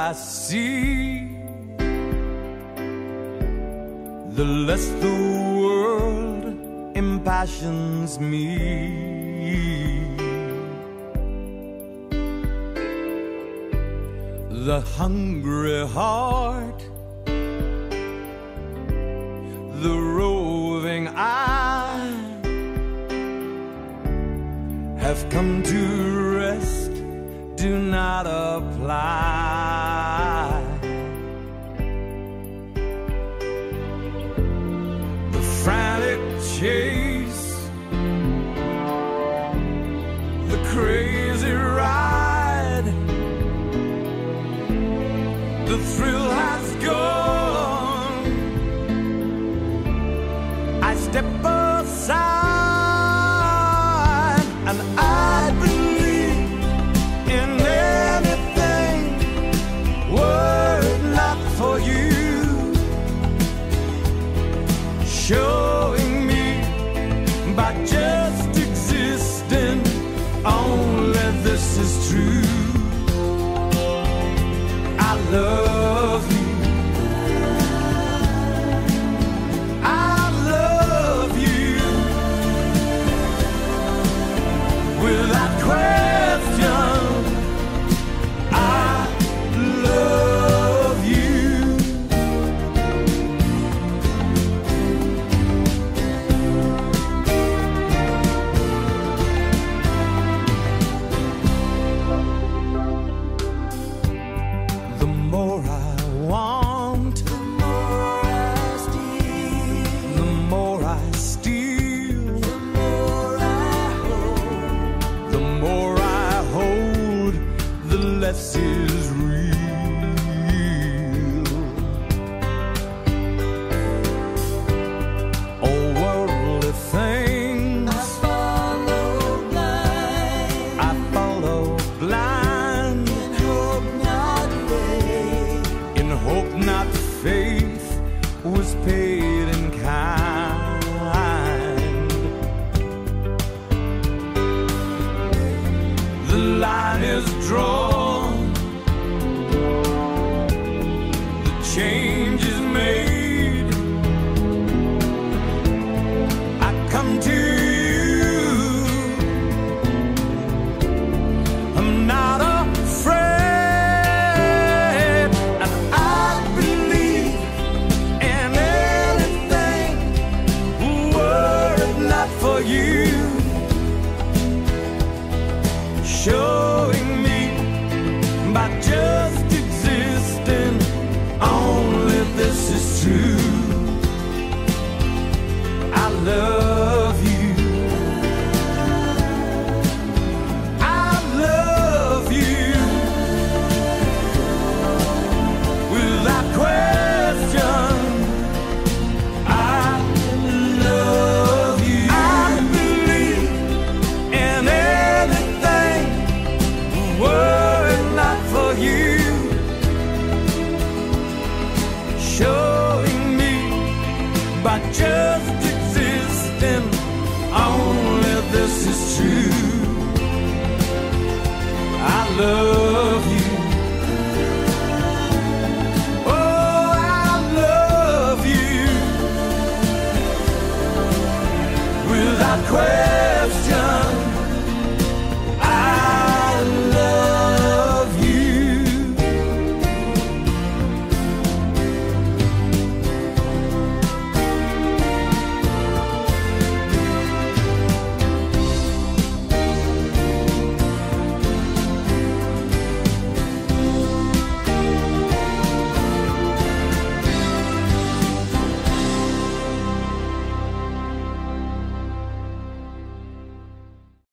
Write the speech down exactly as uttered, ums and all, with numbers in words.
I see, the less the world impassions me. The hungry heart, the roving eye have come to rest, do not apply. The frantic chase, the crazy ride, the thrill has gone. I step aside and I believe in anything, were it not for you showing me by just existing, only this is true. I love you, I love you, without question, I love you. The more I want, the more I steal, the more I steal, the more I hold, the more I hold, the less is real. All worldly things I follow blind, I follow blind, in hope not faith, in hope not faith was paid in kind. The line is drawn, the change is made. I come to you, I'm not afraid, and I believe in anything, were it not for you showing me by just existing, only this is true. I love you, I love you, without question, I love you. I believe in anything, were it not for you showing me by just existing, only this is true. I love you, oh I love you, without question.